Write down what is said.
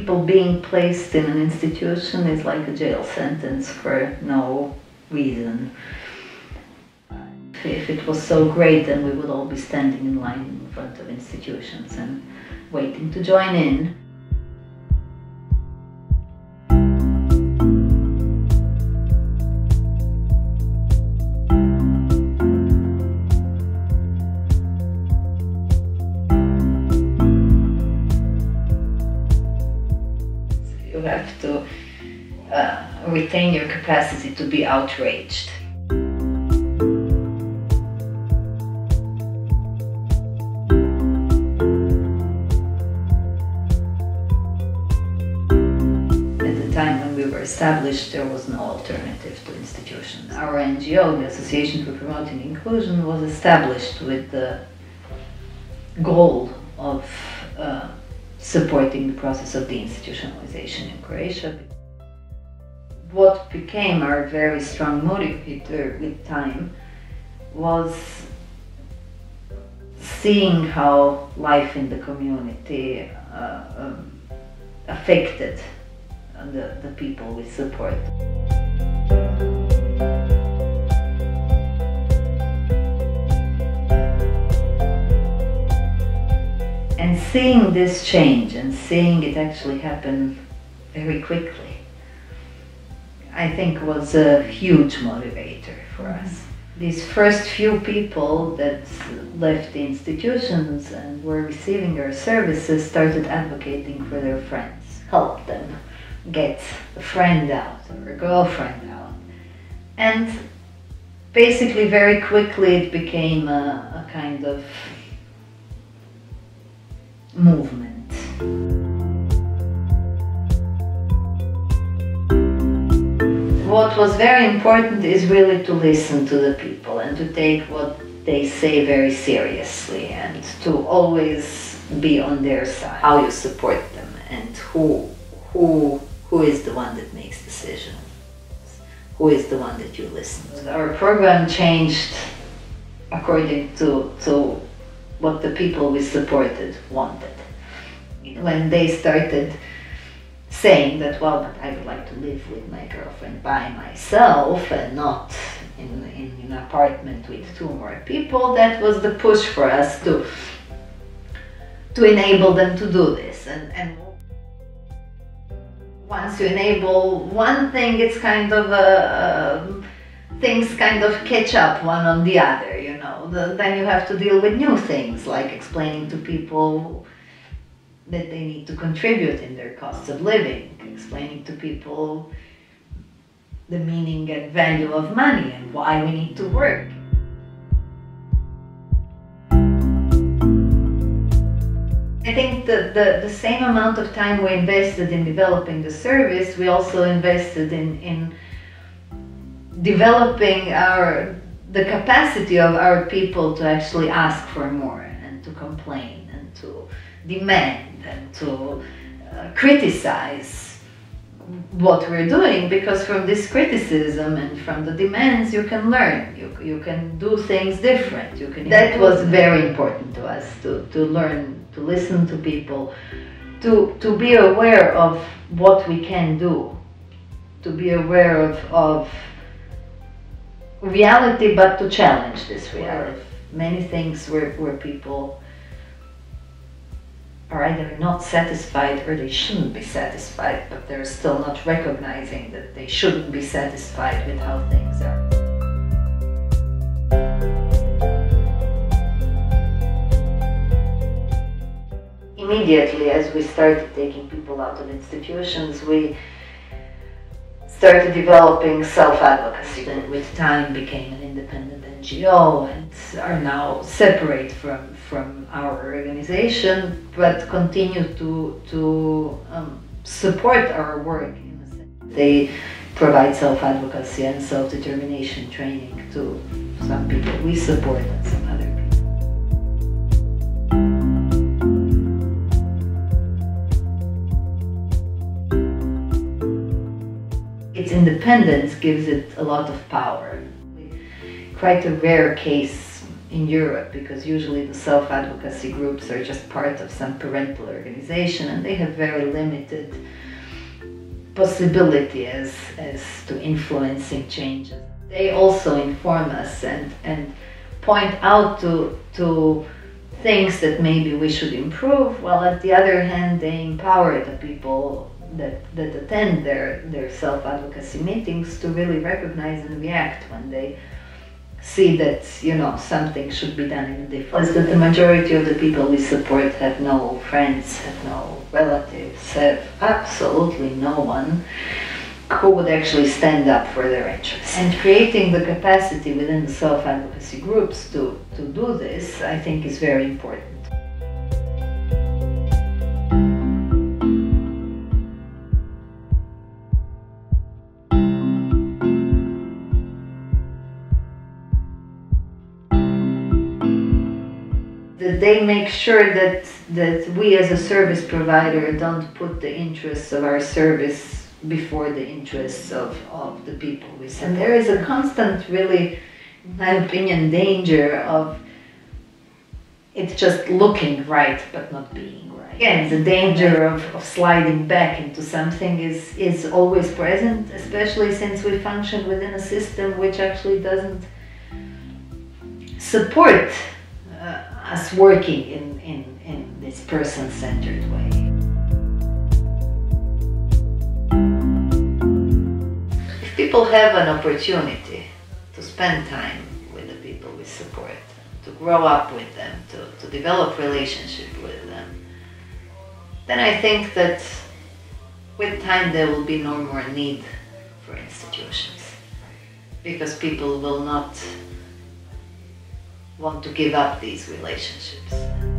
people being placed in an institution is like a jail sentence for no reason. If it was so great, then we would all be standing in line in front of institutions and waiting to join in. You have to retain your capacity to be outraged. When we were established, there was no alternative to institutions. Our NGO, the Association for Promoting Inclusion, was established with the goal of supporting the process of de-institutionalization in Croatia. What became our very strong motivator with time was seeing how life in the community affected the people we support. And seeing this change and seeing it actually happen very quickly, I think was a huge motivator for us. These first few people that left the institutions and were receiving our services started advocating for their friends, helped them get a friend out or a girlfriend out. And basically very quickly it became a kind of movement. What was very important is really to listen to the people and to take what they say very seriously and to always be on their side, how you support them and who is the one that makes decisions, who is the one that you listen to. Our program changed according to what the people we supported wanted. When they started saying that, well, but I would like to live with my girlfriend by myself and not in an apartment with 2 more people, that was the push for us to enable them to do this. And once you enable one thing, it's kind of things kind of catch up one on the other, you know. Then you have to deal with new things, like explaining to people that they need to contribute in their costs of living, explaining to people the meaning and value of money and why we need to work. I think the same amount of time we invested in developing the service, we also invested in developing the capacity of our people to actually ask for more and to complain and to demand and to criticize what we're doing, because from this criticism and from the demands you can learn, you can do things different. That was very important to us, to learn to listen to people, to be aware of what we can do, to be aware of reality, but to challenge this reality. Many things where people are either not satisfied or they shouldn't be satisfied, but they're still not recognizing that they shouldn't be satisfied with how things are. Immediately, as we started taking people out of institutions, we started developing self-advocacy, and with time became an independent NGO and are now separate from our organization, but continue to support our work. They provide self-advocacy and self-determination training to some people we support and some other people. Its independence gives it a lot of power. Quite a rare case in Europe, because usually the self-advocacy groups are just part of some parental organization and they have very limited possibility as to influencing changes. They also inform us and point out to things that maybe we should improve, while at the other hand they empower the people that attend their self-advocacy meetings to really recognize and react when they see that, you know, something should be done in a different way. That the majority of the people we support have no friends, have no relatives, have absolutely no one who would actually stand up for their interests. And creating the capacity within the self-advocacy groups to do this, I think, is very important. That they make sure that we as a service provider don't put the interests of our service before the interests of the people we serve. And there is a constant, really, in my opinion, danger of it just looking right but not being right. Again, the danger of sliding back into something is always present, especially since we function within a system which actually doesn't support us working in this person-centered way. If people have an opportunity to spend time with the people we support, to grow up with them, to develop relationship with them, then I think that with time there will be no more need for institutions, because people will not want to give up these relationships.